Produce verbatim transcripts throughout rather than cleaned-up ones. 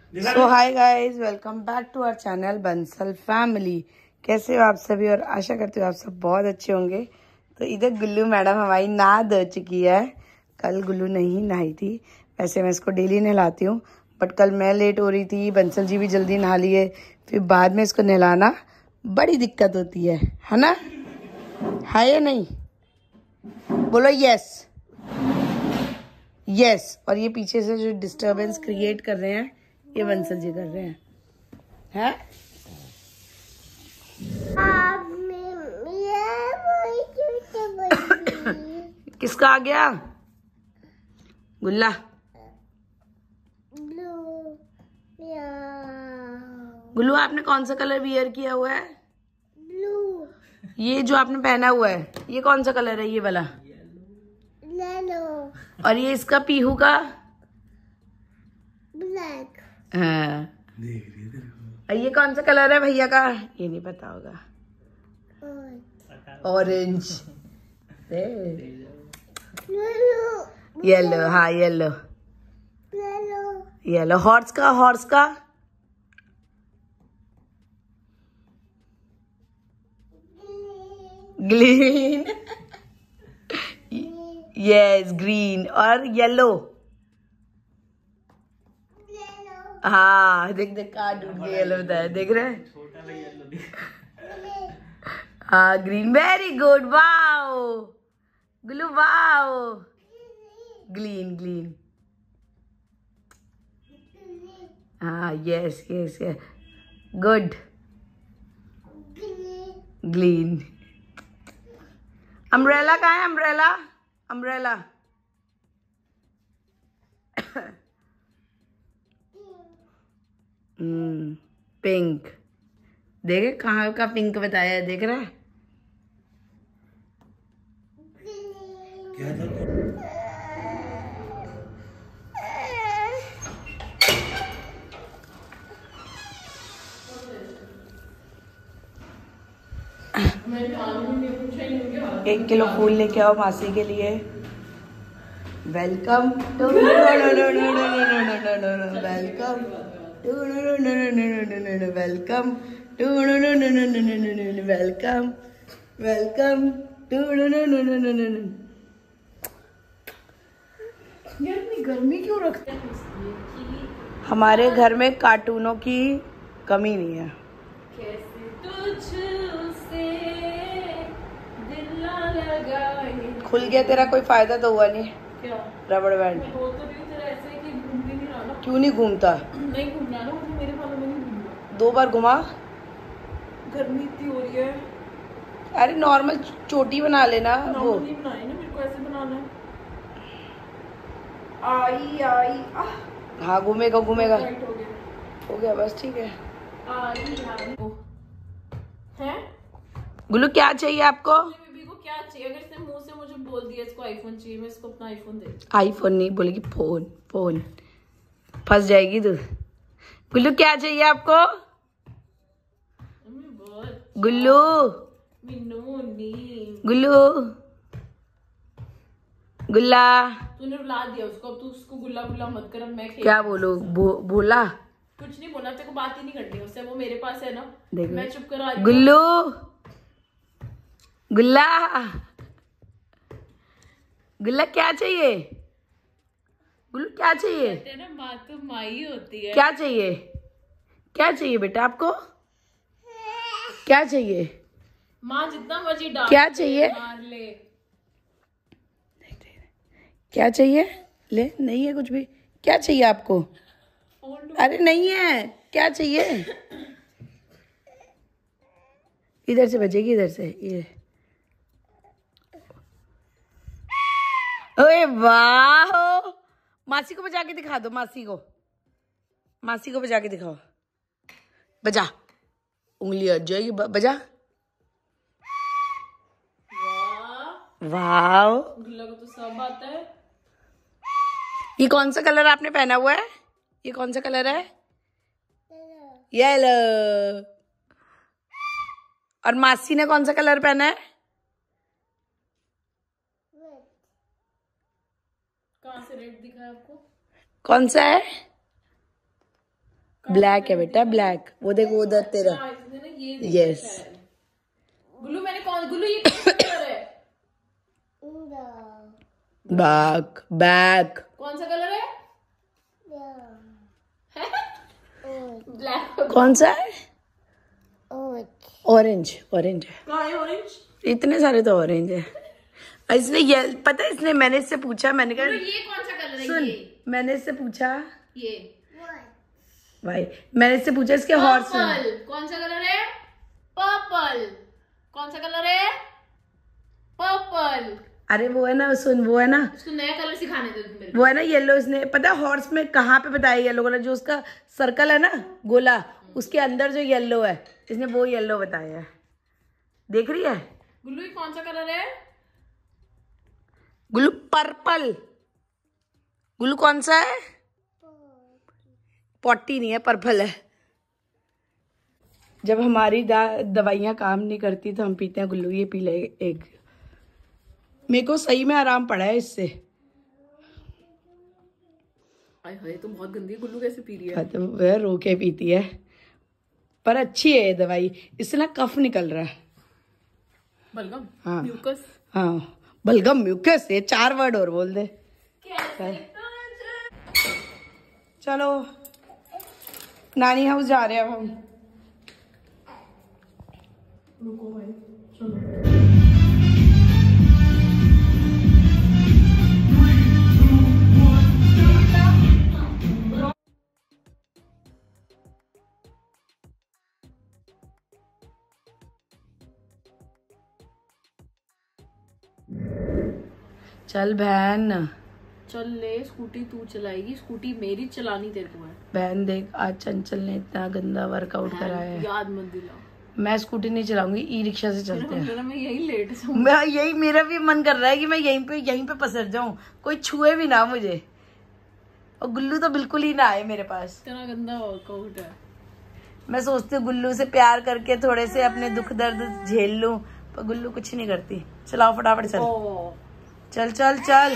So hi guys, welcome back to our channel Bansal family. कैसे हो आप सभी? और आशा करती हूँ आप सब बहुत अच्छे होंगे। तो इधर गुल्लू मैडम हमारी नहा धो चुकी है। कल गुल्लू नहीं नहाई थी, वैसे मैं इसको डेली नहलाती हूँ, बट कल मैं लेट हो रही थी, बंसल जी भी जल्दी नहा लिए, फिर बाद में इसको नहलाना बड़ी दिक्कत होती है, है ना? है या नहीं? बोलो यस यस। और ये पीछे से जो डिस्टरबेंस क्रिएट कर रहे हैं ये बंसल जी कर रहे हैं, हैं? किसका आ गया? गुल्ला। गुल्लू, आपने कौन सा कलर वियर किया हुआ है? ब्लू। ये जो आपने पहना हुआ है ये कौन सा कलर है? ये वाला येलो। और ये इसका पीहू का ब्लैक। हाँ। और ये कौन सा कलर है भैया का? ये नहीं पता होगा। ऑरेंज। येलो। हाँ येलो येलो। हॉर्स का हॉर्स का ग्रीन। Yes green. और येलो। हाँ देख देख कहाँ डूब गया येलो बताया, देख रहे हैं? हाँ green. Very good. Wow Gullu, wow. Green green. हाँ yes yes yes good. Green. Umbrella कहाँ है? Umbrella umbrella. Hmm pink. देखे कहाँ का पिंक बताया है, देख रहा है? क्या था? एक किलो फूल लेके आओ मासी के लिए। Welcome to welcome to welcome to welcome welcome to. यार इतनी गर्मी क्यों रखते हैं? हमारे घर में कार्टूनों की कमी नहीं है। खुल गया तेरा, कोई फायदा तो हुआ नहीं। क्या? रबड़ बैंड। तो ऐसे कि घूम भी नहीं रहा ना। क्यों नहीं घूमता? नहीं घूमना ना, मेरे बालों में नहीं घूमना। दो बार घुमा। गर्मी इतनी हो रही है। अरे नॉर्मल चोटी बना लेना। वो नहीं बनाई ना, मेरे को ऐसे बनाना है। आई आई आ। हाँ घूमेगा घूमेगा। हो गया हो गया बस, ठीक है। आई आई है। गुल्लू क्या चाहिए आपको? को क्या चाहिए? अगर इसने मुंह से मुझे बोल दिया इसको आईफोन चाहिए, मैं इसको अपना आईफोन दे। आईफोन नहीं बोलेगी, फोन फोन। फंस जाएगी तू। गुल्लू क्या चाहिए आपको? गुल्लू गुल्लू गुल्ला। तूने रुला दिया उसको, अब तू उसको गुल्ला गुल्ला मत कर। मैं क्या बोलूं? भो, भोला कुछ नहीं बोला, तेरे को बात ही नहीं करनी उससे। वो मेरे पास है ना, मैं चुप करा। गुल्लू गुल्ला गुल्ला क्या चाहिए? गुल्लू क्या चाहिए? कहते हैं ना माँ तो माई होती है। क्या चाहिए? क्या चाहिए बेटा आपको? क्या चाहिए? माँ जितना मर्जी डांट क्या चाहिए? मार ले। क्या चाहिए? ले नहीं है कुछ भी। क्या चाहिए आपको? अरे नहीं है, क्या चाहिए? इधर से बजेगी, इधर से। ये ओए वाह, मासी को बजा के दिखा दो। मासी को मासी को बजा के दिखाओ। बजा, उंगली हट जाएगी। बजा। वाह गुल्ला को तो सब आता है। ये कौन सा कलर आपने पहना हुआ है? ये कौन सा कलर है? येलो। और मासी ने कौन सा कलर पहना है? कहाँ से रेड दिखा है आपको? कौन सा है? ब्लैक है बेटा, ब्लैक। वो देखो उधर तेरा। यस गुल्लू, मैंने कौन गुल्लू ये कौन सा कलर है? बैक बैक कौन सा कलर है? ब्लैक। कौन सा है? ऑरेंज। ऑरेंज है। कहाँ है ऑरेंज? इतने सारे तो ऑरेंज है। इसने ये पता है, इसने मैंने इससे पूछा, मैंने कहा ये कौन सा कलर है? सुन, ये मैंने इससे पूछा, ये भाई मैंने इससे पूछा इसके हॉर्स कौन सा कलर है? पर्पल। कौन सा कलर है? पर्पल। अरे वो है ना, सुन वो है ना, उसको नया कलर सिखाने दे मेरे को। वो है ना येलो। इसने पता है हॉर्स में कहाँ पे बताया येलो कलर, जो उसका सर्कल है ना गोला, उसके अंदर जो येलो है, इसने वो येलो बताया है। देख रही है गुल्लू, ये कौन सा कलर है? गुल्लू पर्पल। गुल्लू कौन सा है? पॉटी नहीं है, पर्पल है। जब हमारी दवाइयाँ काम नहीं करती तो हम पीते हैं गुल्लू, ये पी ले एक। मेरे को सही में आराम पड़ा है इससे। आय हाय, तुम बहुत गंदी है। गुल्लू कैसे पी रही है? तो वह रो के पीती है, पर अच्छी है ये दवाई। इससे ना कफ निकल रहा है। बलगम? हाँ म्यूकस? हाँ, बलगम म्यूकस। ये चार वर्ड और बोल दे। चलो नानी हाउस जा रहे हैं अब हम। रुको भाई, चलो। चल बहन, चल ले। स्कूटी तू चलाएगी, स्कूटी मेरी चलानी तेरे को है। बहन देख आज चंचल ने इतना गंदा वर्कआउट कराया है। याद मत दिला। मैं स्कूटी नहीं चलाऊंगी, ई रिक्शा से चलते हैं। मेरा मैं यही लेट से मैं यही, मेरा भी मन कर रहा है कि मैं यहीं पे यहीं पे पसर जाऊं, कोई छुए भी ना मुझे। और गुल्लू तो बिल्कुल ही ना आए मेरे पास। इतना गंदा वर्कआउट है। मैं सोचती हूँ गुल्लू से प्यार करके थोड़े से अपने दुख दर्द झेल लूं, पर गुल्लू कुछ नहीं करती। चलाओ फटाफट, चल चल चल चल।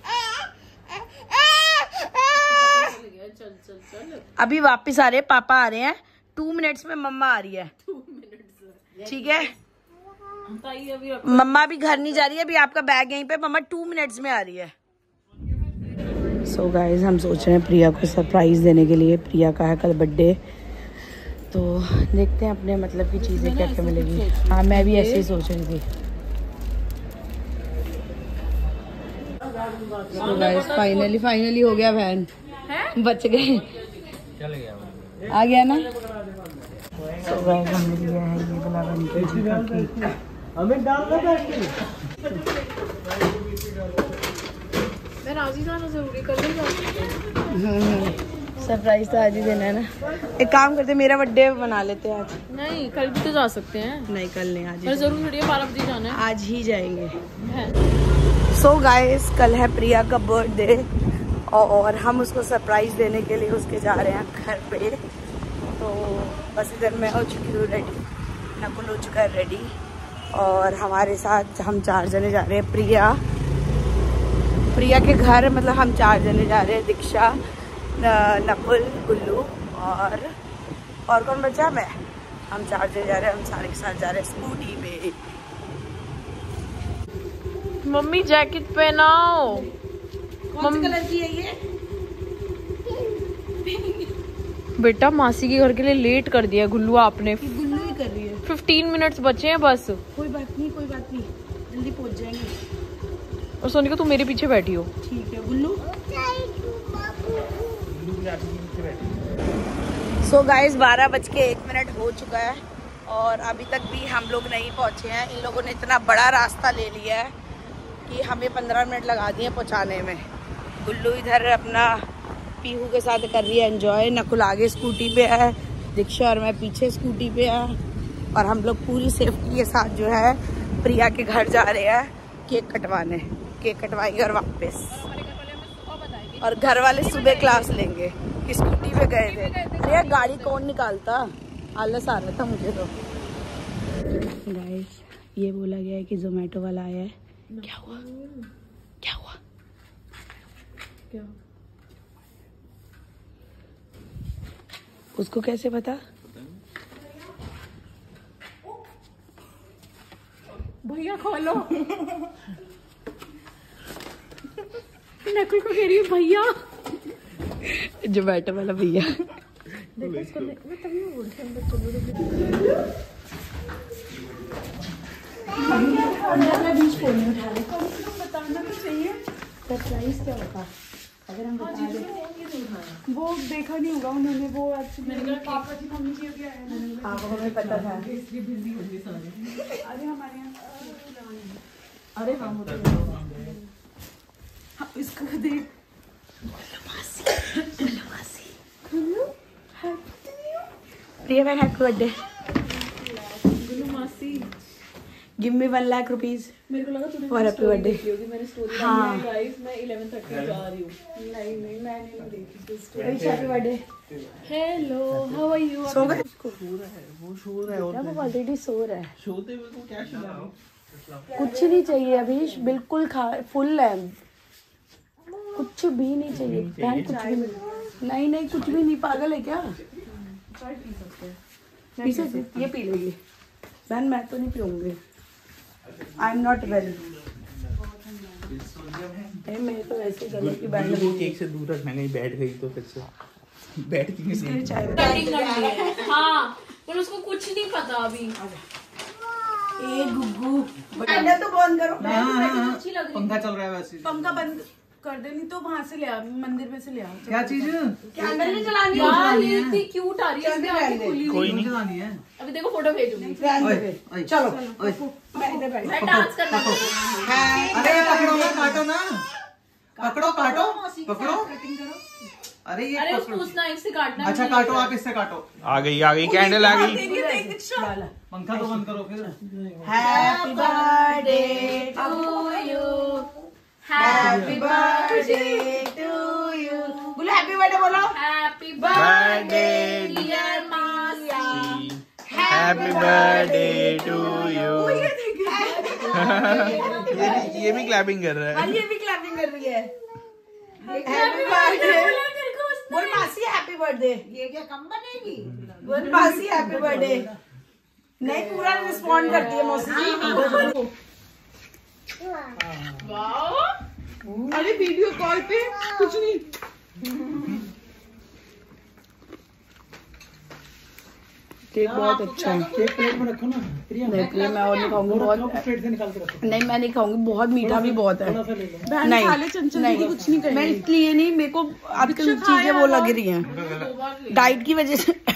चल चल चल। अभी वापस आ रहे हैं, पापा आ रहे हैं। टू मिनट्स में मम्मा आ रही है। ठीक है, मम्मा भी घर नहीं जा रही है अभी। आपका बैग यहीं पे, मम्मा टू मिनट्स में आ रही है। सो so गाइज, हम सोच रहे हैं प्रिया को सरप्राइज देने के लिए। प्रिया का है कल बर्थडे, तो देखते हैं अपने मतलब की चीजें क्या क्या मिलेगी। हाँ मैं भी ऐसे ही सोच रही थी। so गाइज फाइनली फाइनली हो गया बहन, बच गए, आ गया ना। so गाइज हमने लिया है ये वाला वन केजी का केक। हमें डालना था मैं राजी था ना, जरूरी कर सरप्राइज तो आज ही देना है ना। एक काम करते, मेरा बर्थडे बना लेते हैं आज। नहीं कल भी तो जा सकते हैं। नहीं कल नहीं, आज ही जरूर वीडियो बारह बजे जाना है, आज ही जाएंगे। सो so गाइस, कल है प्रिया का बर्थडे और हम उसको सरप्राइज देने के लिए उसके जा रहे हैं घर पे। तो बस इधर मैं हो चुकी हूँ रेडी, नकुल हो चुका है रेडी, और हमारे साथ हम चार जने जा रहे हैं। प्रिया प्रिया के घर, मतलब हम चार जने जा रहे हैं। दीक्षा, नकुल, गुल्लू और और कौन बचा? मैं। हम चार जने जा रहे हैं, हम सारे के साथ जा रहे हैं स्कूटी पे। मम्मी जैकेट पहनाओ। कौन सी कलर की है ये? बेटा मासी के घर के लिए लेट कर दिया गुल्लू आपने। गुल्लू ही कर रही है। फिफ्टीन मिनट्स बचे हैं बस। कोई बात नहीं, कोई बात नहीं, जल्दी पहुंच जाएंगे। और सोनिका तुम मेरे पीछे बैठी हो। ठीक है गुल्लू। सो गाइस, बारह बज के एक मिनट हो चुका है और अभी तक भी हम लोग नहीं पहुंचे हैं। इन लोगों ने इतना बड़ा रास्ता ले लिया है कि हमें पंद्रह मिनट लगा दिए पहुंचाने में। गुल्लू इधर अपना पीहू के साथ कर रही है एंजॉय। नकुल आगे स्कूटी पे है, दीक्षा और मैं पीछे स्कूटी पे है, और हम लोग पूरी सेफ्टी के साथ जो है प्रिया के घर जा रहे हैं केक कटवाने। केक कटवाएंगे और वापस, और घर वाले सुबह क्लास लेंगे। स्कूटी पे गए थे। अरे गाड़ी कौन निकालता, आलस आ रहा था मुझे तो। गाइस, ये बोला गया है कि जोमेटो वाला आया है। क्या हुआ? क्या हुआ? क्या? उसको कैसे पता? भैया खोलो। नकुल को कह रही है भैया, जोमेटो वाला भैया। देखो इसको, मैं तभी बोल रही हूँ चलो बीच को नहीं उठा रहे। बताना तो चाहिए सरप्राइज क्या होगा अगर हम बता दें। वो देखा नहीं होगा उन्होंने, वो एक्चुअली पापा की मम्मी जी क्या है, आपको हमें पता था इसलिए बिजी होंगे सारे। अरे हमारे यहाँ, अरे हाँ वो तो हाँ, इसको देख प्रिया बहन हैप्पी बर्थडे। गुल्लू मासी, give me one lakh rupees मेरे को लगा तूने फॉर हैप्पी बर्थडे। होगी मैंने स्टोरी। हाँ गाइस मैं इलेवन थर्टी जा रही हूँ। नहीं नहीं मैंने नहीं देखी story. Happy birthday. Hello how are you? सो गए? सो रहा है वो, सो रहा है और वो ऑलरेडी सो रहा है। सोते हुए को क्या सुना? कुछ नहीं चाहिए अभी, बिल्कुल खा फुल है, कुछ भी नहीं चाहिए बहन, कुछ भी नहीं। नहीं नहीं कुछ भी नहीं, पागल है क्या? चाय पी सकते हैं। पी सकते, ये पी लेगी बहन, मैं तो नहीं पीऊंगी, आई एम नॉट वेल। मेरे तो ऐसे गले की बैंड वो केक से दूर रख, मैंने बैठ गई तो फिर से बैठ की नहीं। चाय हाँ पर उसको कुछ नहीं पता अभी। ए गुग्गू कैंडल तो बंद करो। अच्छी लग रही पंखा चल रहा है वैसे। पंखा बंद कर दे, नहीं तो वहाँ से ले आ, मंदिर में से ले आ। क्या चीज? कैंडल नहीं जलानी यार ये इतनी क्यूट आ रही है, इसमें आंखें खुली कोई हुई। नहीं चलानी है। अभी देखो फोटो भेजूंगी। चलो मैं इधर बैठ। मैं डांस करना अरे पकड़ो ना, काटो ना, पकड़ो काटो पकड़ो। अरे ये अरे उसको उस नाइफ से काटना। अच्छा काटो, आप इससे काटो। आ गई आ गई कैंडल आ गई। पंखा तो बंद करो फिर। Happy birthday to you, happy birthday to you. बोलो हैप्पी बर्थडे बोलो। Happy birthday dear masi, happy birthday to you. ये भी क्लैपिंग कर रहा है। ये भी क्लैपिंग कर रही है। हैप्पी बर्थडे बोल मासी, हैप्पी बर्थडे। ये क्या कम बनेगी? बोल मासी हैप्पी बर्थडे। नहीं पूरा रिस्पॉन्ड करती है मौसी जी। वाओ अरे वीडियो कॉल पे कुछ नहीं। केक बहुत अच्छा है। केक प्लेट में रखो ना। नहीं प्रिया मैं और नहीं खाऊंगी, बहुत प्लेट से निकाल के रखो। नहीं मैं नहीं खाऊंगी, बहुत मीठा भी बहुत है। नहीं नहीं कुछ नहीं, मैं इसलिए नहीं, मेरे को आजकल चीजें वो लग रही हैं डाइट की वजह से।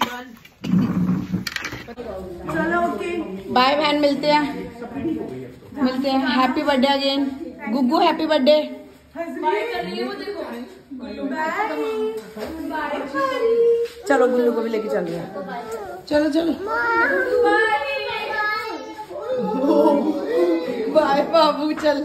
चलो ओके बाय बहन, मिलते हैं मिलते हैं। Happy birthday again Guggu, happy birthday. Bye कर रही है वो, देखो चलो गुल्लू को भी लेके चल रहे हैं। चलो चलो बाय बाबू, चल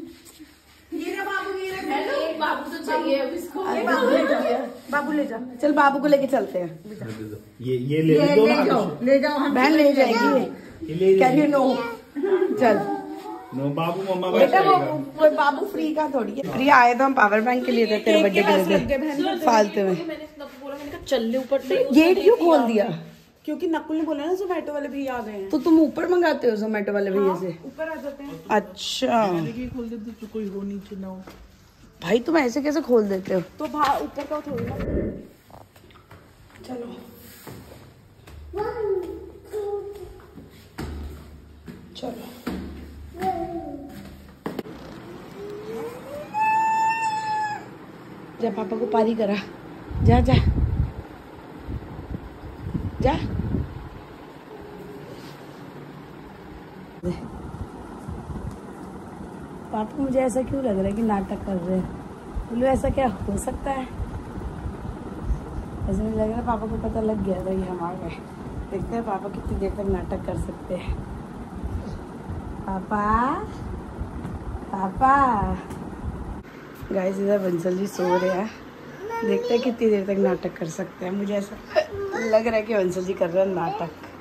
बाबू तो चाहिए अब इसको। बाबू ले जा, चल बाबू को लेके चलते हैं। ये ये ले जाओ, ले जाओ हम बहन ले जाएगी। Can you know? चल नो बाबू मम्मा बेटा, वो वो बाबू फ्री का थोड़ी है। फ्री आए तो हम पावर बैंक के लिए थे, तेरे बर्थडे के लिए फालतू में। मैंने बोला, मैंने कहा चल ले ऊपर से। गेट क्यों खोल दिया? क्योंकि नकुल ने बोला ना जोमेटो वाले भैया आ गए हैं, तो तुम ऊपर मंगाते हो जोमेटो वाले भैया से? ऊपर आ जाते हैं। अच्छा खोल दे तो कोई हो नीचे ना हो। भाई तुम ऐसे कैसे खोल देते हो? तो भा ऊपर का थोड़ी ना। चलो चलो जा पापा को पारी करा, जा जा जा। पापा मुझे ऐसा क्यों लग रहा है कि नाटक कर रहे हैं? बोलो ऐसा क्या हो सकता है? ऐसा नहीं लग रहा, पापा को पता लग गया था ये हम आ गए। देखते हैं पापा कितनी देर तक नाटक कर सकते हैं। पापा पापा गाइस इधर बंसल जी सो रहे हैं, देखते हैं कितनी देर तक नाटक कर सकते हैं। मुझे ऐसा लग रहा है कि बंसल जी कर रहे हैं नाटक।